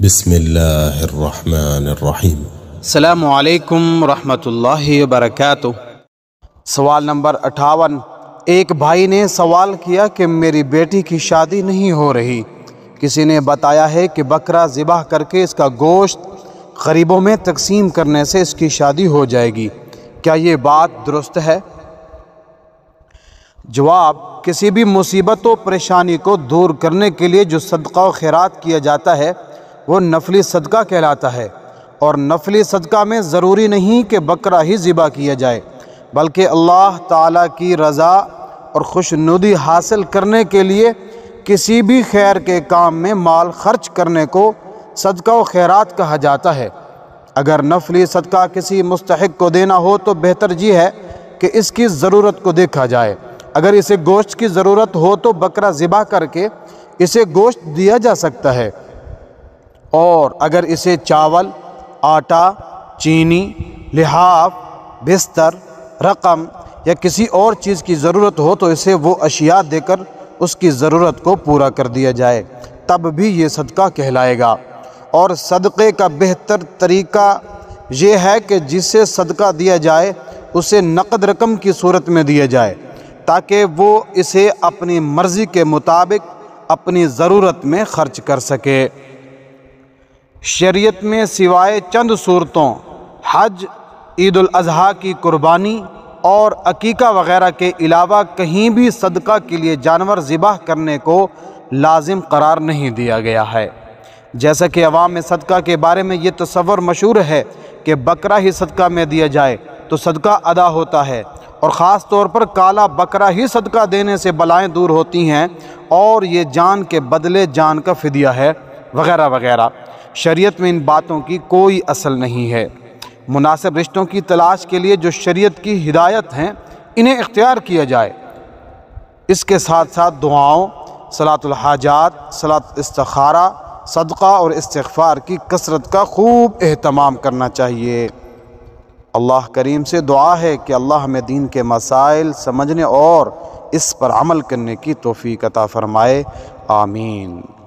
بسم اللہ الرحمن الرحیم۔ السلام علیکم ورحمۃ اللہ وبرکاتہ۔ سوال نمبر 58۔ ایک بھائی نے سوال کیا کہ میری بیٹی کی شادی نہیں ہو رہی، کسی نے بتایا ہے کہ بکرا ذبح کر کے اس کا گوشت غریبوں میں تقسیم کرنے سے اس کی شادی ہو جائے گی، کیا یہ بات درست ہے؟ جواب: کسی بھی مصیبت و پریشانی کو دور کرنے کے لیے جو صدقہ و خیرات کیا جاتا ہے وہ نفلی صدقہ کہلاتا ہے، اور نفلی صدقہ میں ضروری نہیں کہ بکرا ہی ذبح کیا جائے، بلکہ اللہ تعالیٰ کی رضا اور خوشنودی حاصل کرنے کے لیے کسی بھی خیر کے کام میں مال خرچ کرنے کو صدقہ و خیرات کہا جاتا ہے۔ اگر نفلی صدقہ کسی مستحق کو دینا ہو تو بہتر یہ ہے کہ اس کی ضرورت کو دیکھا جائے۔ اگر اسے گوشت کی ضرورت ہو تو بکرا ذبح کر کے اسے گوشت دیا جا سکتا ہے، اور اگر اسے چاول، آٹا، چینی، لحاف، بستر، رقم یا کسی اور چیز کی ضرورت ہو تو اسے وہ اشیاء دے کر اس کی ضرورت کو پورا کر دیا جائے، تب بھی یہ صدقہ کہلائے گا۔ اور صدقے کا بہتر طریقہ یہ ہے کہ جسے صدقہ دیا جائے اسے نقد رقم کی صورت میں دیا جائے، تاکہ وہ اسے اپنی مرضی کے مطابق اپنی ضرورت میں خرچ کر سکے۔ شریعت میں سوائے چند صورتوں حج، عید الاضحیٰ کی قربانی اور عقیقہ وغیرہ کے علاوہ کہیں بھی صدقہ کے لیے جانور ذبح کرنے کو لازم قرار نہیں دیا گیا ہے۔ جیسا کہ عوام میں صدقہ کے بارے میں یہ تصور مشہور ہے کہ بکرا ہی صدقہ میں دیا جائے تو صدقہ ادا ہوتا ہے، اور خاص طور پر کالا بکرا ہی صدقہ دینے سے بلائیں دور ہوتی ہیں، اور یہ جان کے بدلے جان کا فدیہ ہے، وغیرہ وغیرہ۔ شریعت میں ان باتوں کی کوئی اصل نہیں ہے۔ مناسب رشتوں کی تلاش کے لیے جو شریعت کی ہدایت ہیں انہیں اختیار کیا جائے۔ اس کے ساتھ ساتھ دعاؤں، صلاۃ الحاجات، صلاۃ استخارہ، صدقہ اور استغفار کی کثرت کا خوب اہتمام کرنا چاہیے۔ اللہ کریم سے دعا ہے کہ اللہ ہمیں دین کے مسائل سمجھنے اور اس پر عمل کرنے کی توفیق عطا فرمائے، آمین۔